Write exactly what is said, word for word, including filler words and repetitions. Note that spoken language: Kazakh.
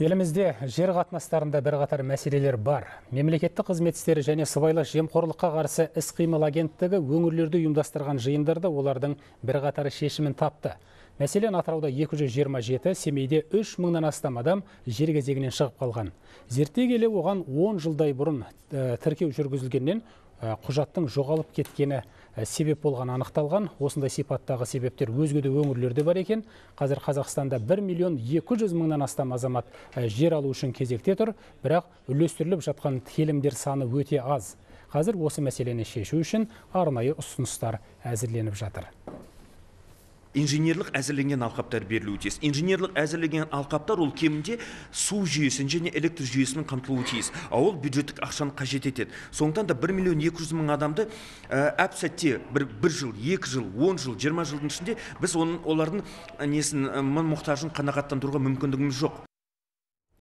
Елімізде жер қатынастарында бірқатар мәселелер бар. Мемлекеттік қызмет істері және сыбайлас жемқорлыққа қарсы іс-қимыл агенттігі өңірлерді ұйымдастырған жиындарда олардың бірқатары шешімін тапты. Мәселен, Атырауда екі жүз жиырма жеті, Семейде үш мыңнан астам адам жер кезегінен шығып қалған. Зерттей келе оған он жылдай бұрын ә, тіркеу жүргізілгеннен ә, құжаттың жоғалып кеткені ә, себеп болған анықталған. Осындай сипаттағы себептер өзге де өңірлерде бар екен. Қазір Қазақстанда бір миллион екі жүз мыңнан астам азамат ә, жер алу үшін кезекте тұр, бірақ үлестіріліп жатқан телімдер саны өте аз. Қазір осы мәселені шешу үшін арнайы ұсыныстар әзірленіп жатыр. Инженерлік әзірленген алқаптар берілуі тиіс. Инженерлік әзірленген алқаптар ол кемінде су жүйесін және электр жүйесінің қамтылуы тиіс. А ол бюджеттік ақшаны қажет етеді. Сондықтан да бір миллион екі жүз мың адамды әп сәтте бір, бір жыл, екі жыл, он жыл, жиырма жылдың ішінде біз оның олардың несін мұқтажын қанағаттандыруға мүмкіндігіміз жоқ.